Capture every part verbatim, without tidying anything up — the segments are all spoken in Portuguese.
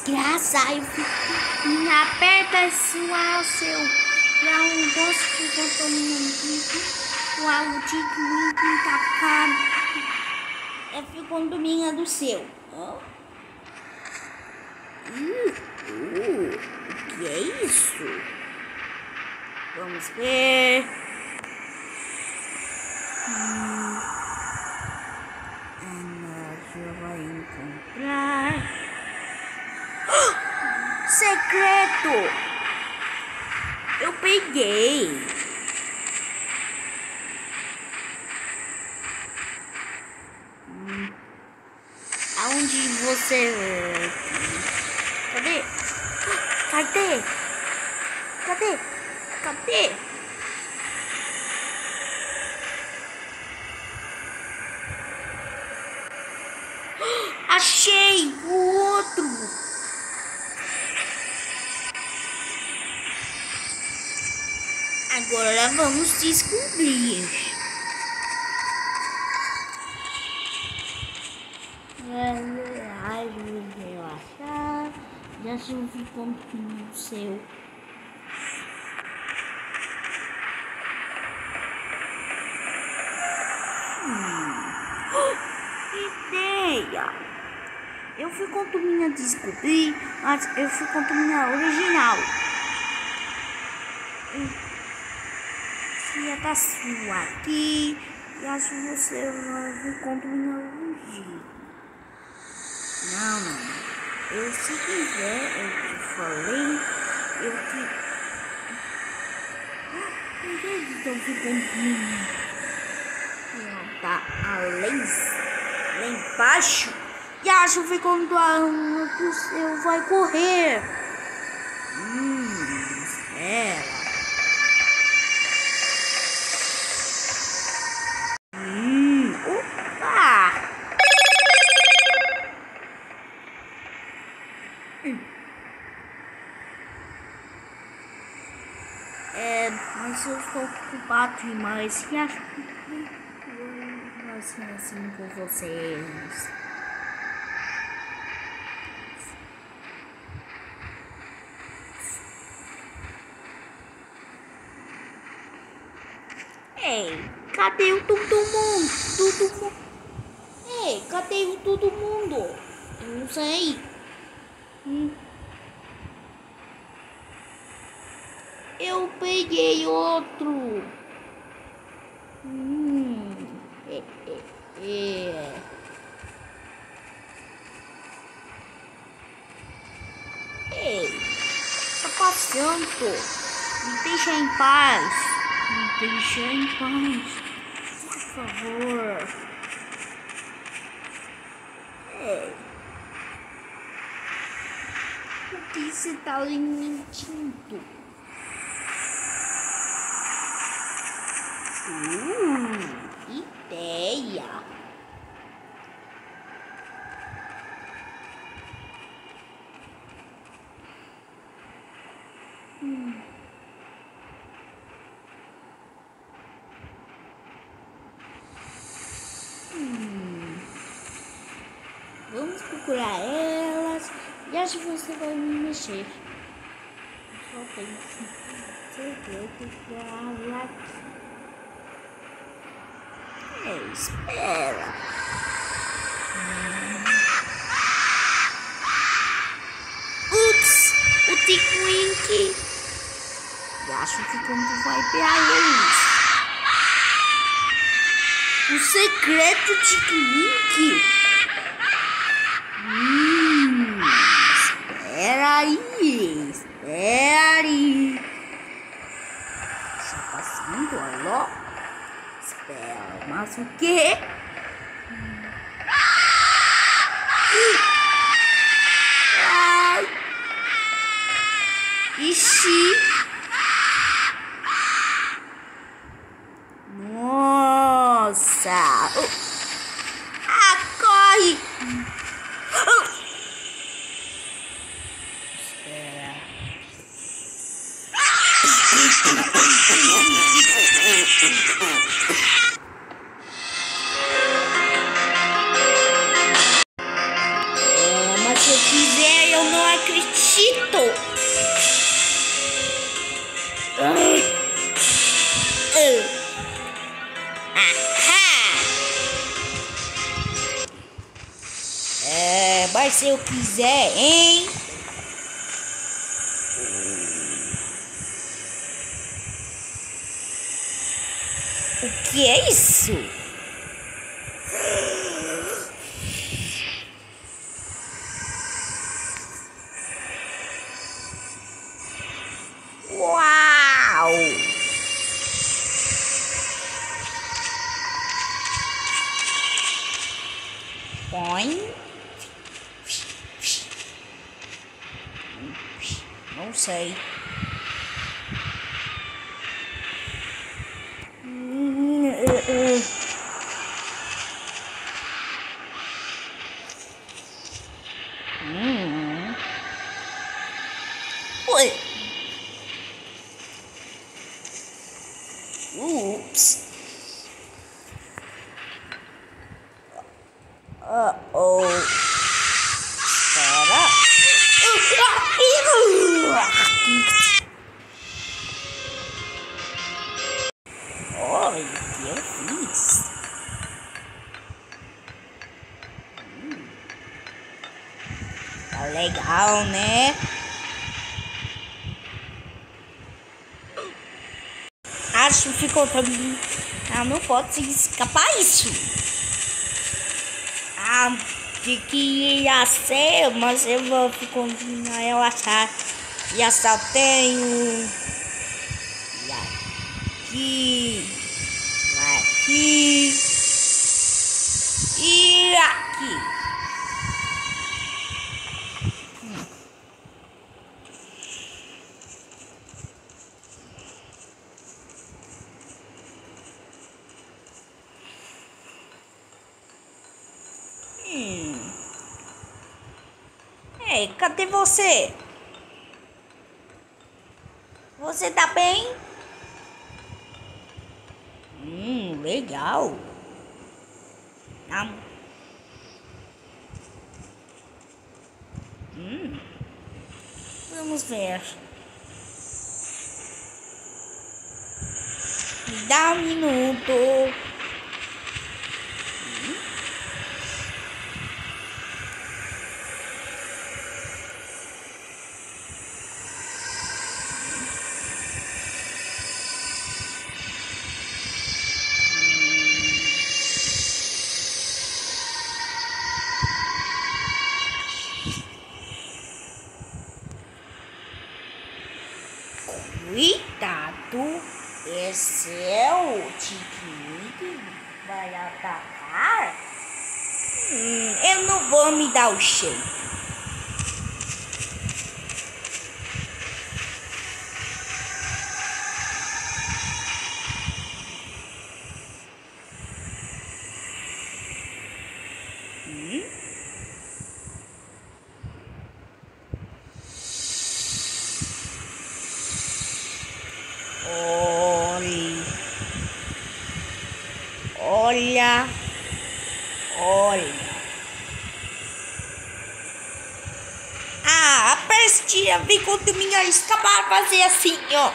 desgraça. Eu fico, me aperta sua, seu. Já um gosto que botou minha amiga. O Aldico Wink tacado. Eu fico com dominha do seu. Oh. Uh, uh, o que é isso? Vamos ver. Hum. Ana já vai encontrar. Oh! Secreto! Eu peguei. Hum. Aonde você... Cadê? Cadê? Cadê? Cadê? Achei o outro. Agora vamos descobrir. Ai, relaxar. Já subi um pouquinho no seu. Ideia! Eu fui com turminha descobrir, mas eu fui com turminha original. Se tá sua aqui, e acho que você vai vir com turminha original. Não, não. Eu se quiser, eu te falei, eu te. Então ficou turminha. Tá além, lá embaixo. E acho que quando o seu vai correr. Hum, espera. Hum, opa! Hum. É, mas eu estou ocupado demais. E acho que assim, assim com vocês. Ei, cadê o todo mundo? Todo mundo? Ei, cadê o todo mundo? Eu não sei. Hum. Eu peguei outro. Hum. É, é, é. Ei, tá passando. Me deixa em paz. Me deixa em paz. Por favor. Ei. O que você tá me mentindo? Uh, ideia. Hum. Hum. Vamos procurar elas. E acho que você vai me mexer. Só penso. Segredo pra lá. É, espera. Hum. Ups! O Tico Wink. E acho que quando vai pegar eles. O secreto Tico Wink. Hum, espera aí. Espera aí. Está passando, alô? Espera, mas o quê? Ai. Ixi. Nossa. Oh. Ah, corre. Oh. Espera. É, mas se eu quiser, eu não acredito. Uh. Uh. Ahá. É, mas se eu quiser, hein? O que é isso? Uau! Põe. Não sei. Hum, uh, uh. Hum. Oi. Oops. Uh-oh. Espera. Olha o que eu fiz. Hum. Tá legal, né? Acho que ficou também. Ah, não pode escapar isso. Ah, de que ia ser, mas eu vou ficou eu achar. Já só tenho. E aqui. Aqui. E aqui. Hum. Ei, cadê você? Você tá bem? Hum, legal. Não. Hum. Vamos ver. Me dá um minuto. Cuidado, esse é o Tiki que vai atacar? Hum, eu não vou me dar o jeito. Hum? Olha, olha. Ah, a pestinha vem contra minha escapar fazer assim, ó.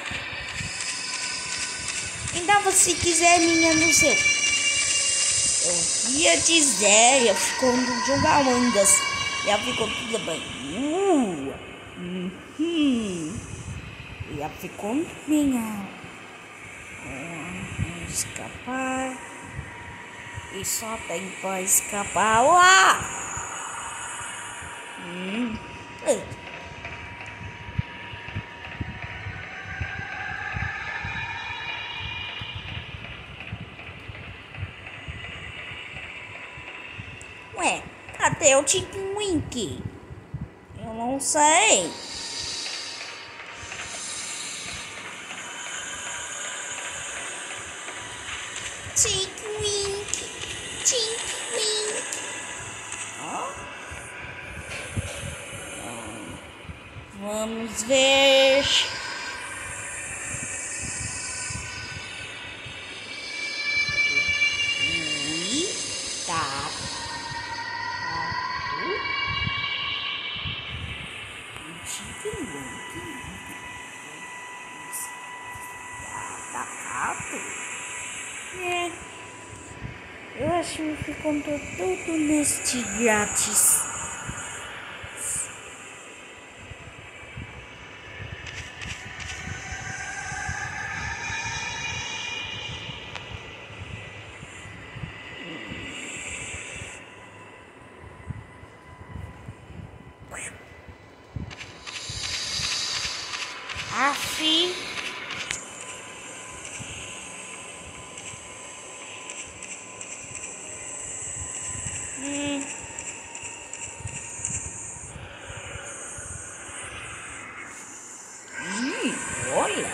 Então você quiser minha no seu. Eu ia dizer, eu fico jogar mangas. Já ficou tudo bem. Uh, uhum. Já ficou minha. Escapar. E só tem pra escapar lá. Hum. Ué, cadê o Tinky Winky? Eu não sei. Tinky Winky, Tinky Winky. Oh. Vamos ver. Atacado? É. Eu acho que contou tudo neste grátis. Assim. Hum. Hum, olha.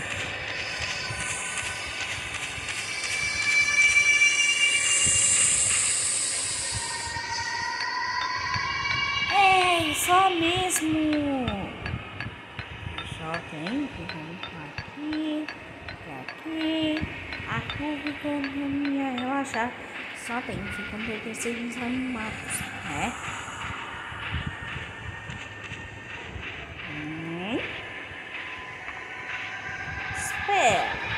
É, só mesmo. Só tem que arrumar aqui, aqui, aqui fica na minha relaxar. Só tem que acontecer os animados, né? Hum. Espera.